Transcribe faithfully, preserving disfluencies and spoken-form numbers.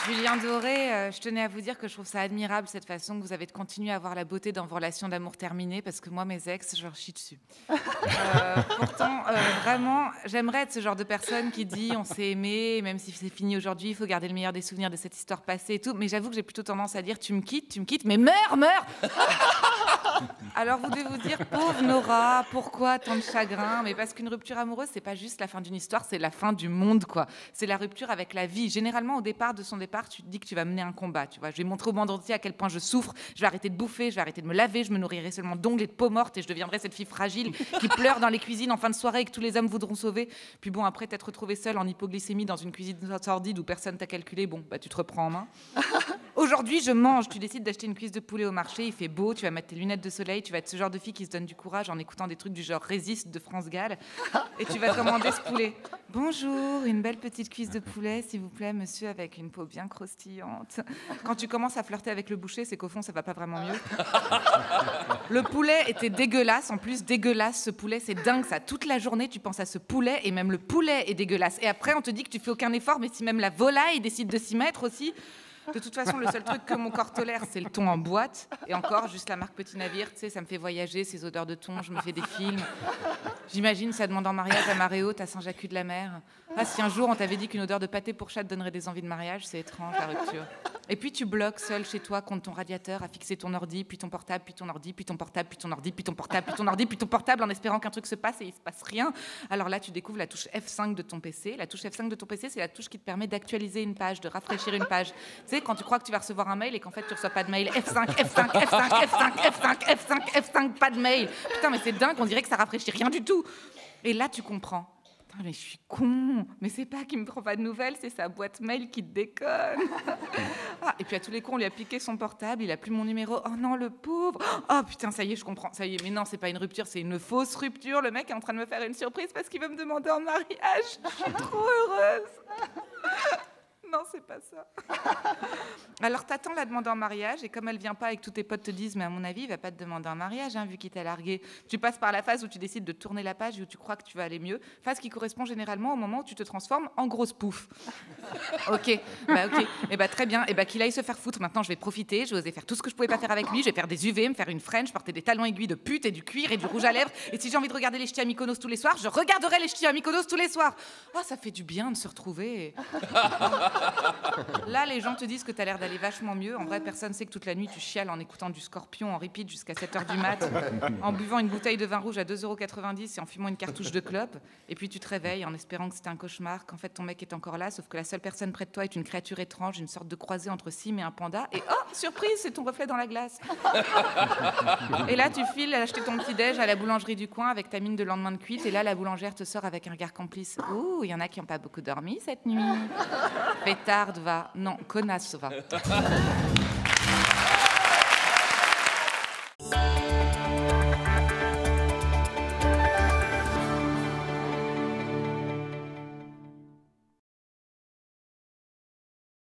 Julien Doré, euh, je tenais à vous dire que je trouve ça admirable, cette façon que vous avez de continuer à avoir la beauté dans vos relations d'amour terminées, parce que moi, mes ex, je leur chie dessus. Euh, pourtant, euh, vraiment, j'aimerais être ce genre de personne qui dit on s'est aimé, même si c'est fini aujourd'hui, il faut garder le meilleur des souvenirs de cette histoire passée et tout. Mais j'avoue que j'ai plutôt tendance à dire tu me quittes, tu me quittes, mais meurs, meurs. Alors vous devez vous dire, pauvre Nora, pourquoi tant de chagrin? Mais parce qu'une rupture amoureuse, c'est pas juste la fin d'une histoire, c'est la fin du monde, quoi. C'est la rupture avec la vie. Généralement, au départ de son départ, tu te dis que tu vas mener un combat, tu vois. Je vais montrer au monde entier à quel point je souffre, je vais arrêter de bouffer, je vais arrêter de me laver, je me nourrirai seulement d'ongles et de peau morte et je deviendrai cette fille fragile qui pleure dans les cuisines en fin de soirée et que tous les hommes voudront sauver. Puis bon, après t'être retrouvée seule en hypoglycémie dans une cuisine sordide où personne t'a calculé, bon, bah tu te reprends en main. Aujourd'hui, je mange. Tu décides d'acheter une cuisse de poulet au marché, il fait beau, tu vas mettre tes lunettes de soleil, tu vas être ce genre de fille qui se donne du courage en écoutant des trucs du genre Résiste de France Gall, et tu vas commander ce poulet. Bonjour, une belle petite cuisse de poulet, s'il vous plaît, monsieur, avec une peau bien croustillante. Quand tu commences à flirter avec le boucher, c'est qu'au fond, ça va pas vraiment mieux. Le poulet était dégueulasse, en plus, dégueulasse, ce poulet, c'est dingue, ça. Toute la journée, tu penses à ce poulet, et même le poulet est dégueulasse. Et après, on te dit que tu fais aucun effort, mais si même la volaille décide de s'y mettre aussi... De toute façon, le seul truc que mon corps tolère, c'est le thon en boîte. Et encore, juste la marque Petit Navire, tu sais, ça me fait voyager, ces odeurs de thon, je me fais des films. J'imagine ça demande en mariage à marée haute, à Saint-Jacques-de-la-Mer. Ah, si un jour on t'avait dit qu'une odeur de pâté pour chat te donnerait des envies de mariage, c'est étrange, la rupture. Et puis tu bloques seul chez toi contre ton radiateur à fixer ton ordi, puis ton portable, puis ton ordi, puis ton portable, puis ton ordi, puis ton portable, puis ton ordi, puis ton portable, en espérant qu'un truc se passe et il se passe rien. Alors là, tu découvres la touche F cinq de ton P C. La touche F cinq de ton P C, c'est la touche qui te permet d'actualiser une page, de rafraîchir une page. Tu sais, quand tu crois que tu vas recevoir un mail et qu'en fait tu reçois pas de mail, F cinq, F cinq, F cinq, F cinq, F cinq, F cinq, F cinq, pas de mail. Putain, mais c'est dingue, on dirait que ça rafraîchit rien du tout. Et là, tu comprends. Putain, mais je suis con. Mais c'est pas qu'il me prend pas de nouvelles, c'est sa boîte mail qui déconne. Ah, et puis à tous les coups, on lui a piqué son portable, il a plus mon numéro. Oh non, le pauvre. Oh putain, ça y est, je comprends. Ça y est, mais non, c'est pas une rupture, c'est une fausse rupture. Le mec est en train de me faire une surprise parce qu'il veut me demander en mariage. Je suis trop heureuse. Non, c'est pas ça. Alors, t'attends la demande en mariage, et comme elle vient pas et que tous tes potes te disent, mais à mon avis, il va pas te demander en mariage, hein, vu qu'il t'a largué. Tu passes par la phase où tu décides de tourner la page et où tu crois que tu vas aller mieux. Phase qui correspond généralement au moment où tu te transformes en grosse pouffe. Ok, bah ok, et bah très bien, et bah qu'il aille se faire foutre. Maintenant, je vais profiter, je vais oser faire tout ce que je pouvais pas faire avec lui. Je vais faire des U V, me faire une French, porter des talons aiguilles de pute et du cuir et du rouge à lèvres. Et si j'ai envie de regarder les ch'tis à Mykonos tous les soirs, je regarderai les ch'tis à Mykonos tous les soirs. Oh, ça fait du bien de se retrouver. Là, les gens te disent que t'as l'air d'aller vachement mieux. En vrai, personne sait que toute la nuit, tu chiales en écoutant du Scorpion en repeat jusqu'à sept heures du mat, en buvant une bouteille de vin rouge à deux euros quatre-vingt-dix et en fumant une cartouche de clope. Et puis tu te réveilles en espérant que c'était un cauchemar, qu'en fait ton mec est encore là, sauf que la seule personne près de toi est une créature étrange, une sorte de croisée entre Sim et un panda. Et oh, surprise, c'est ton reflet dans la glace. Et là, tu files acheter ton petit-déj à la boulangerie du coin avec ta mine de lendemain de cuite. Et là, la boulangère te sort avec un regard complice. Ouh, il y en a qui n'ont pas beaucoup dormi cette nuit. Pétarde, va. Non, connasse, va.